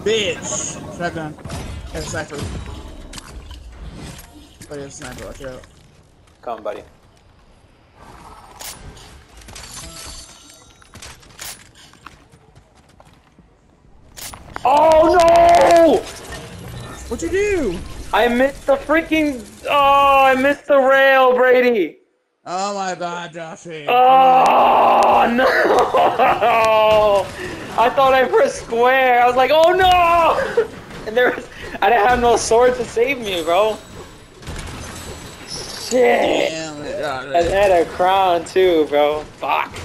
bitch! Shotgun. Got a sniper. Oh, yeah, sniper, watch out. Come on, buddy. Oh no! What'd you do? I missed the freaking. Oh, I missed the rail, Brady. Oh my god, Joshy. Oh no! I thought I pressed square. I was like, oh no! And I didn't have no sword to save me, bro. Shit! Damn it, Josh. I had a crown too, bro. Fuck.